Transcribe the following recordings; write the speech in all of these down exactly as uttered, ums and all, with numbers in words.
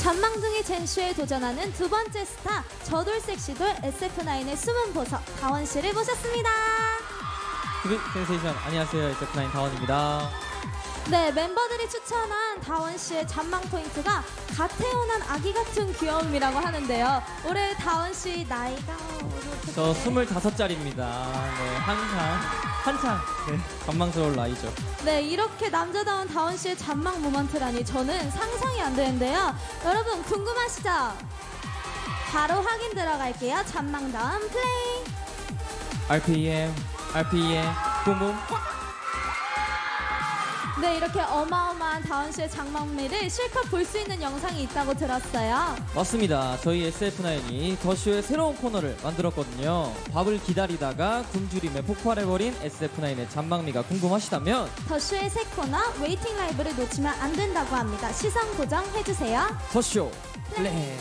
잔망둥이 젠쇼에 도전하는 두 번째 스타 저돌 섹시돌 에스에프나인의 숨은 보석 다원 씨를 모셨습니다. 큐빅 센세이션 안녕하세요, 에스에프나인 다원입니다. 네, 멤버들이 추천한 다원 씨의 잔망 포인트가 갓 태어난 아기 같은 귀여움이라고 하는데요. 올해 다원 씨 나이가 저 스물다섯 살입니다. 네, 항상 한창 네, 잔망스러운 나이죠. 네, 이렇게 남자다운 다원 씨의 잔망 모먼트라니 저는 상상이 안 되는데요. 여러분 궁금하시죠? 바로 확인 들어갈게요. 잔망 다음 플레이. 알피엠, 알피엠, 뿜뿜. 네, 이렇게 어마어마한 다원 씨의 장막미를 실컷 볼 수 있는 영상이 있다고 들었어요. 맞습니다. 저희 에스에프나인이 더쇼의 새로운 코너를 만들었거든요. 밥을 기다리다가 굶주림에 폭발해버린 에스에프나인의 잔망미가 궁금하시다면 더쇼의 새 코너 웨이팅 라이브를 놓치면 안 된다고 합니다. 시선 고정해주세요. 더쇼 플레이.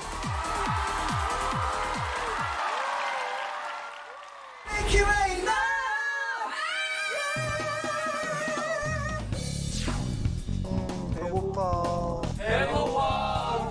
배고파. 배고파.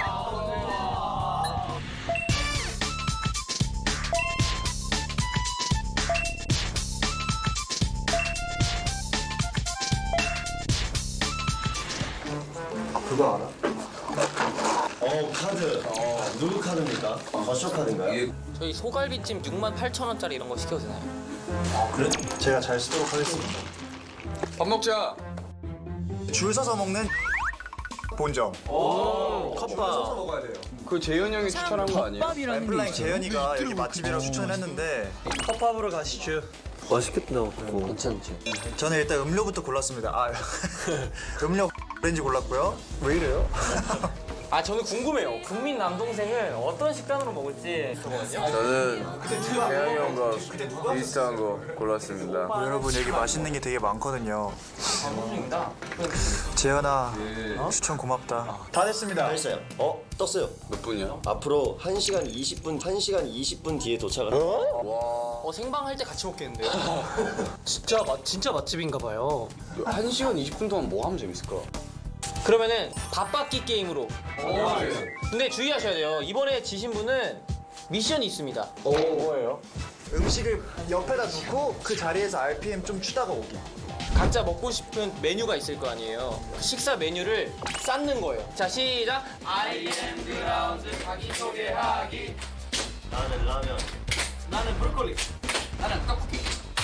그거 알아? 어 카드. 어 누구 카드입니까? 더쇼 카드인가요? 저희 소갈비찜 육만 팔천 원짜리 이런 거 시켜도 되나요? 아 그래? 제가 잘 쓰도록 하겠습니다. 밥 먹자. 줄 서서 먹는 본점. 오, 컵밥. 서서 먹어야 돼요. 그 재현 형이 추천한 거 아니에요? 엠플라잉 재현이가 여기 맛집이라고 추천했는데 컵밥으로 가시죠. 맛있겠다. 그거. 괜찮지? 저는 일단 음료부터 골랐습니다. 아 음료 오렌지 골랐고요. 왜 이래요? 아, 저는 궁금해요. 국민 남동생은 어떤 식단으로 먹을지 그거거든요. 저는 태양이 형과 비슷한 거 골랐습니다. 여러분 여기 맛있는 게 되게 많거든요. 남동생이다. 재현아 추천 고맙다. 다 됐습니다. 했어요. 어? 떴어요. 몇 분이야? 앞으로 한 시간 이십 분, 한 시간 이십 분 뒤에 도착을. 어? 어, 생방할 때 같이 먹겠는데요? 진짜 맛 진짜 맛집인가 봐요. 한 시간 이십 분 동안 뭐 하면 재밌을까? 그러면은 밥받기 게임으로. 근데 주의하셔야 돼요. 이번에 지신 분은 미션이 있습니다. 오 뭐예요? 음식을 옆에다 놓고 그 자리에서 알피엠 좀 추다가 오기. 각자 먹고 싶은 메뉴가 있을 거 아니에요. 그 식사 메뉴를 쌓는 거예요. 자, 시작. I am 그라운드 자기소개하기. 나는 라면. 나는 브로콜리. 나는 떡볶이.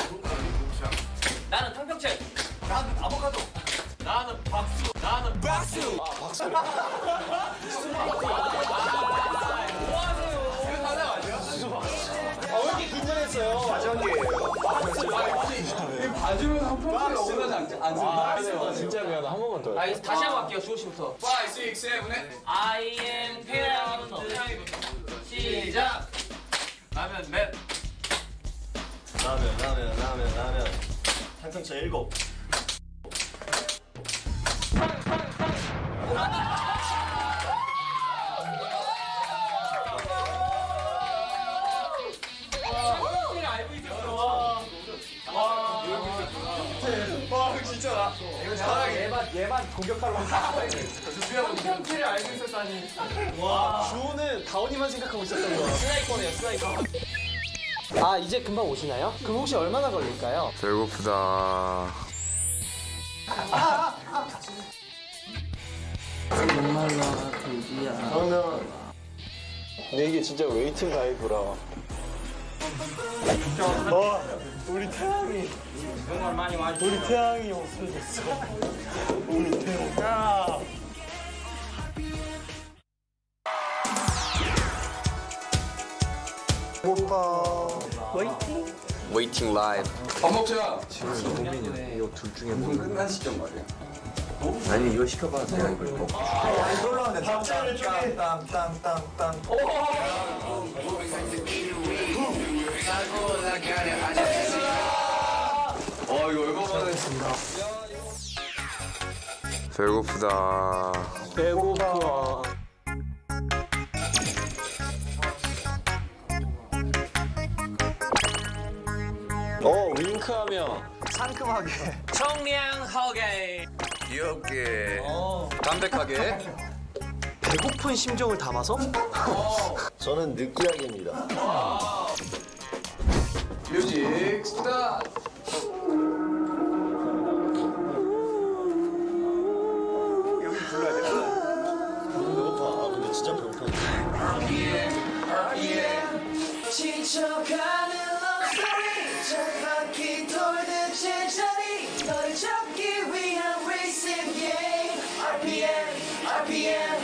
나는 탕평채. 나는 아보카도. 나는 박수. 나는 박수. 아, 박수. 뭐 하세요? 이거 사장 아니야? 아, 왜 이렇게 긴장했어요? 자전기예요. 이 봐주면 한 번씩 억울하지 않지? 안 아, 진짜 미안하다. 한 번만 더. 아, 다시 한번 할게요. 주호 씨부터. 오, 육, 칠, 팔 I am 태양부터. 시작. 라면 넷. 라면, 라면, 라면, 라면. 탕평채 일곱. 와, 진짜 나. 이거 잘하게. 얘만 얘만 공격하러 온다. 탕평채를 알고 있었다니. 와, 주호는 다원이만 생각하고 있었던 거. 스나이퍼네요, 스나이퍼. 아, 이제 금방 오시나요? 그럼 혹시 얼마나 걸릴까요? 배고프다. 정말로 돼지야. 그러면 근데 이게 진짜 웨이팅 라이브라. 어, 우리 태양이 정말 많이 많이. 우리 태양이 없어졌어. 우리 태양. 야. 오빠. 웨이팅? 웨이팅 라이브. 밥 먹자. 지금 고민이네. 이거 둘 중에 뭐. 끝난 시점 말이야. 아니 이거 시켜봐. 내가 이걸 먹고. 안 올라오네. 답장을 쪼개. 땅땅땅땅. 어 이거 얼마나 했습니다. 배고프다. 배고파. 어 윙크하며 상큼하게. 청량하게. 귀엽게. 어. 담백하게. 배고픈 심정을 담아서? 저는 느끼하게입니다. 뮤직 스타트. 여기 불러야 돼. 배고파. 아, 근데 진짜 배고파. 지쳐가는 love story 찰바퀴 돌듯 제자리 너를 잡기 위한 racing game 알피엠 알피엠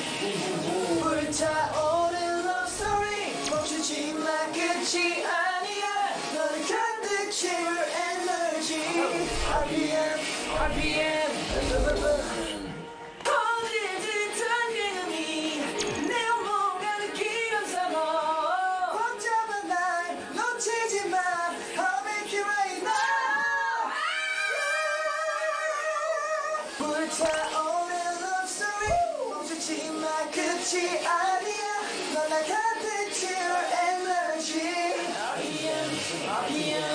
불타오른 love story 멈추지 마 끝이 아니야 너를 가득 채울 energy 알피엠 알피엠 어디든 당연히 내 온몸과 느끼는 상어 꽉 잡아 날 놓치지 마 I'll make it right now 불타오른 love story 멈추지 마 끝이 아니야 넌 날 가득 채울 energy 알피엠 알피엠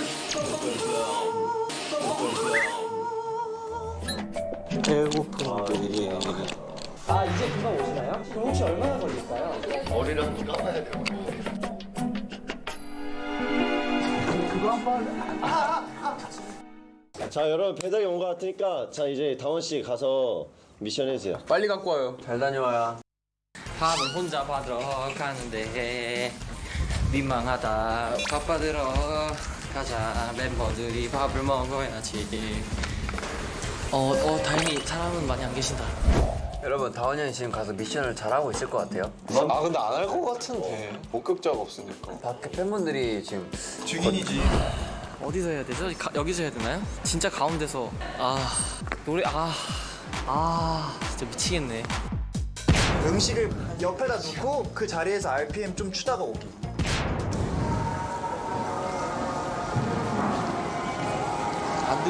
배고픈들이 아 이제 금방 오시나요? 그럼 혹시 얼마나 걸릴까요? 머리랑 감아야 되고. 자, 여러분 배달이 온 것 같으니까 자 이제 다원 씨 가서 미션 해주세요. 빨리 갖고 와요. 잘 다녀와요. 밥을 혼자 받으러 가는데 민망하다. 밥 받으러 가자. 멤버들이 밥을 먹어야지. 어, 어 다행히 사람은 많이 안 계신다. 여러분, 다원이 형이 지금 가서 미션을 잘하고 있을 것 같아요. 아 근데 안 할 것 같은데. 목격자가 없으니까. 밖에 팬분들이 지금 증인이지. 어디서 해야 되죠? 가, 여기서 해야 되나요? 진짜 가운데서 아 노래 아 아, 진짜 미치겠네. 음식을 옆에다 두고 그 자리에서 알피엠 좀 추다가 오기. 안 돼.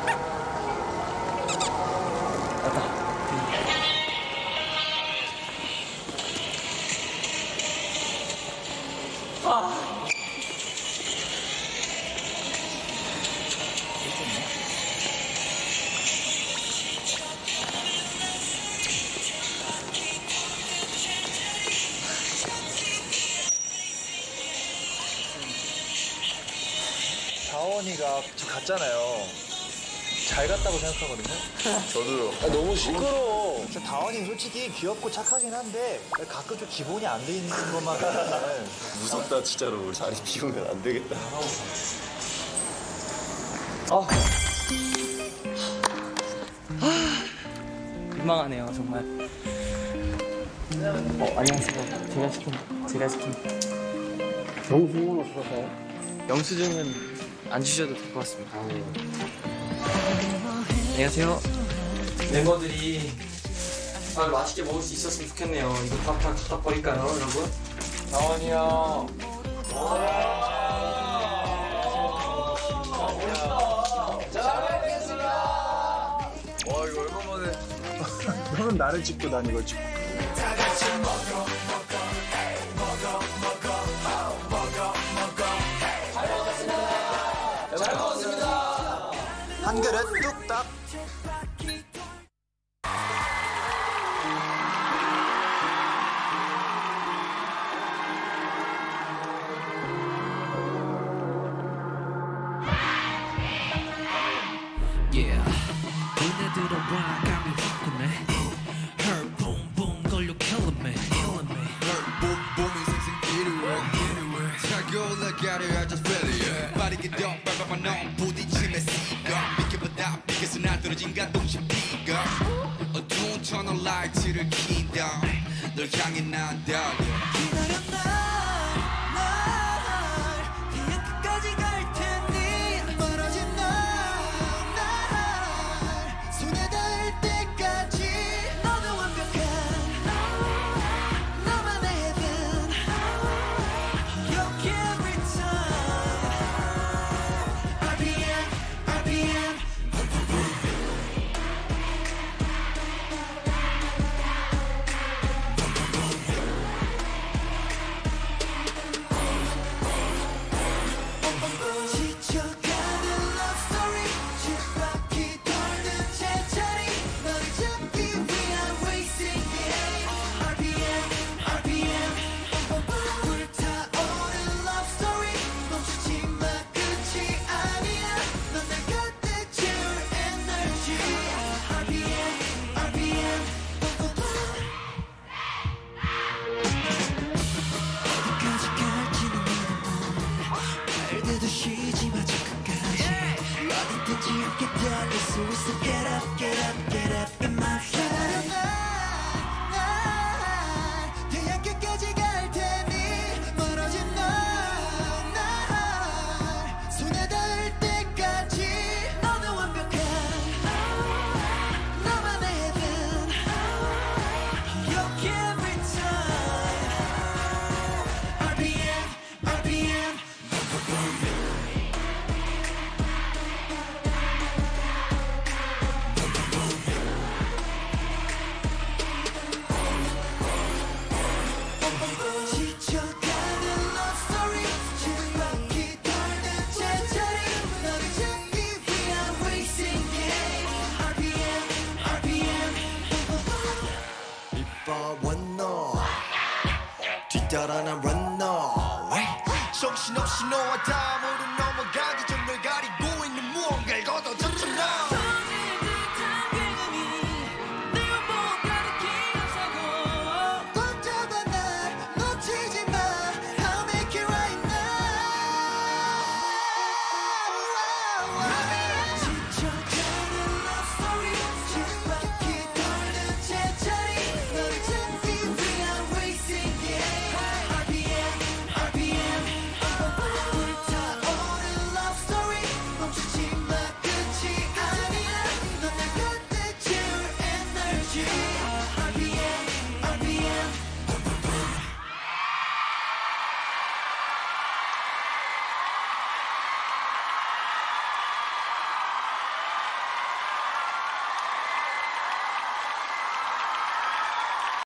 다원이가 저 갔잖아요. 잘 갔다고 생각하거든요. 저도요. 아, 너무 시끄러워. 저 다원이 솔직히 귀엽고 착하긴 한데 가끔 좀 기본이 안 돼 있는 것만 보면은 무섭다 진짜로. 우리 자리 비우면 안 되겠다. 민망하네요 정말. 어 안녕하세요. 제가 시킨 제가 시킨. 영수증은 없어서요? 영수증은 안 주셔도 될 것 같습니다. 안녕하세요. 멤버들이 밥 맛있게 먹을 수 있었으면 좋겠네요. 이거 밥 다 갖다 버릴까요, 여러분? 나원이 형. 와, 이거 얼마만에. 너는 나를 찍고 난 이걸 찍고. 한 그릇 뚝딱. Yeah. 눈에 들어와 감이 확 오네. Her boom boom 걸려 killing me. Killing me. Her boom boom이 생생 기류해. 차고 올라가려 I just feel it. 빠르게 더 밟아봐 넌 부딪힘에 시가. 비켜보다 비켜서 날 떨어진 가동심 비가. 어두운 터널 라이트를 킨다. 널 향해 난 달려. 기다려 날. number one 너 뒤따라 난 run 너 정신없이 너와 다